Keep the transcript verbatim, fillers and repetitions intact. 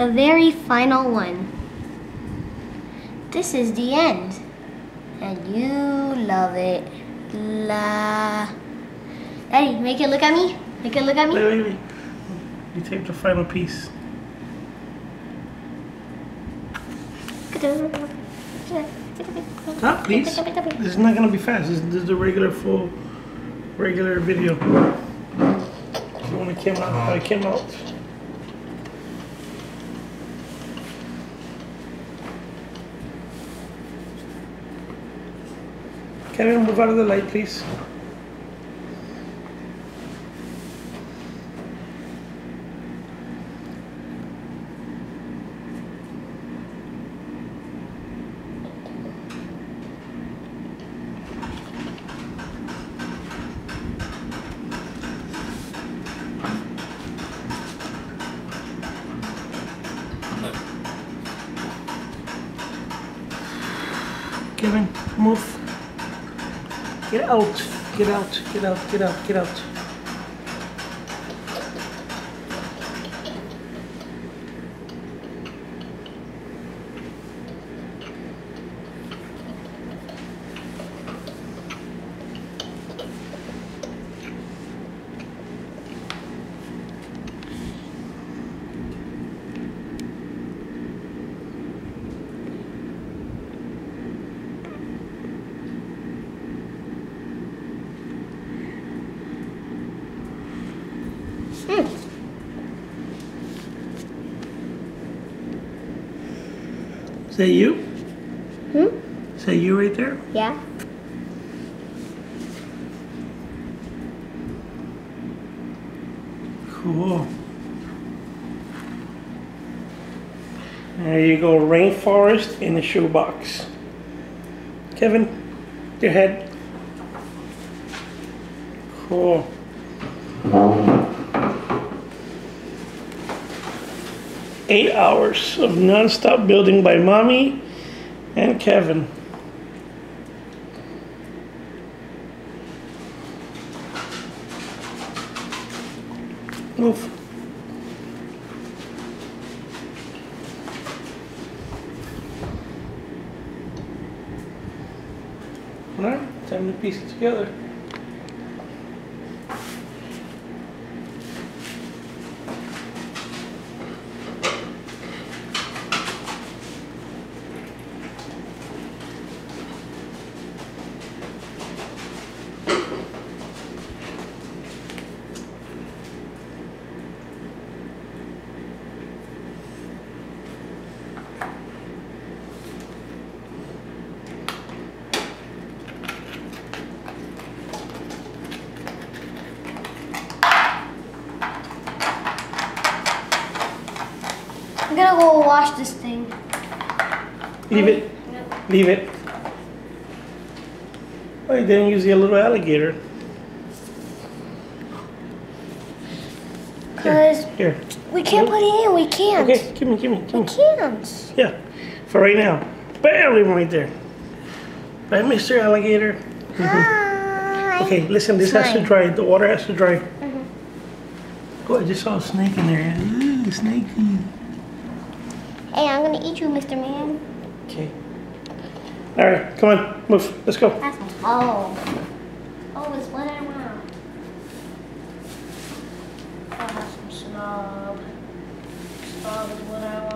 the very final one. This is the end. And you love it. La. Daddy, make it look at me. Make it look at me. Wait, wait, wait. You take the final piece. Stop, please. This is not gonna be fast. This, this is the regular full, regular video. You want to came out? How it came out? Can I move out of the light, please? Kevin, move. Get out, get out, get out, get out, get out. Hmm. Is that you? Hmm? Is that you right there? Yeah. Cool. There you go, Rainforest in the shoebox. Kevin, your head. Cool. Eight hours of non-stop building by Mommy and Kevin. Move. All right, time to piece it together. I'm gonna go wash this thing. Leave it. Leave it. Oh, you didn't use the little alligator. Cause Here. we can't put it in. We can't. Okay, give me, give me, give me. We can't. Yeah, for right now. Bam, leave him right there. Bye, Mister Alligator. Hi. Okay, listen, this has to Fine. dry. The water has to dry. Mm-hmm. Oh, I just saw a snake in there. Ooh, snakey. Hey, I'm gonna eat you, Mister Man. Okay. All right, come on, move. Let's go. That's oh. Oh, it's what I want. Oh, that's some snob. Snob is what I want.